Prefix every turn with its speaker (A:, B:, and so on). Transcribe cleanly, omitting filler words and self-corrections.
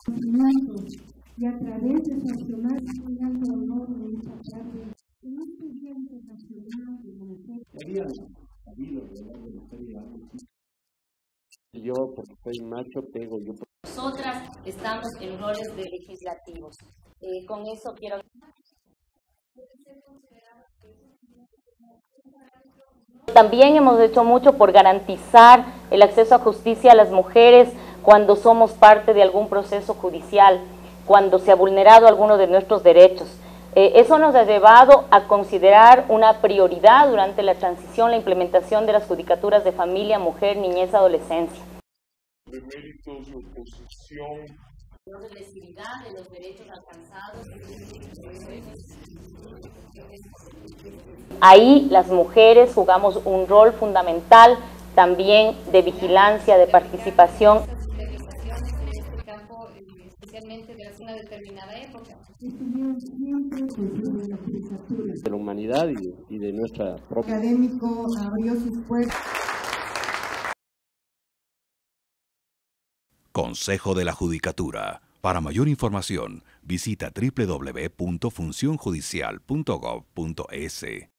A: Y a través de su accionar dando honor de esta tarde, en este Día Internacional de la Mujer.
B: Yo, porque soy macho, pego yo.
C: Nosotras estamos en roles de legislativos. Con eso quiero... También hemos hecho mucho por garantizar el acceso a justicia a las mujeres cuando somos parte de algún proceso judicial, cuando se ha vulnerado alguno de nuestros derechos. Eso nos ha llevado a considerar una prioridad durante la transición, la implementación de las judicaturas de familia, mujer, niñez, adolescencia.
D: De méritos de oposición.
C: La regresividad de los derechos alcanzados. Ahí las mujeres jugamos un rol fundamental también de vigilancia, de participación.
E: Especialmente de una determinada época.
B: De la humanidad y de nuestra propia.
A: Académico abrió sus puertas.
F: Consejo de la Judicatura. Para mayor información, visita www.funcionjudicial.gov.es.